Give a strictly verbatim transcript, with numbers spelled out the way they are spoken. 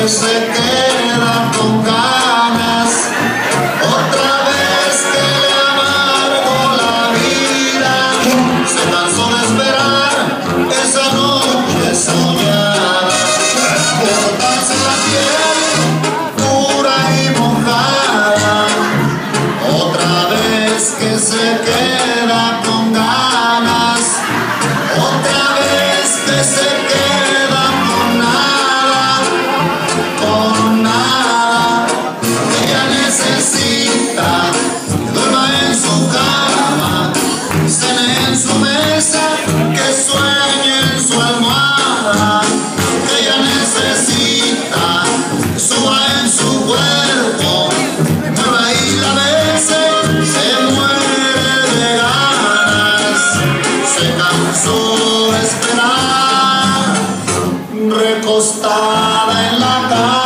que se queda con ganas, otra vez que le amargó la vida, se cansó de esperar esa noche soñada, de soltarse la piel dura y mojada, otra vez que se queda con ganas, otra vez que se queda con nada, con nada. Ella necesita que duerma en su cama, cene en su mesa, que sueñe en su almohada. Ella necesita que suba en su cuerpo, que mueva y la bese, se muere de ganas, se cansó de esperar, recostada en la cama.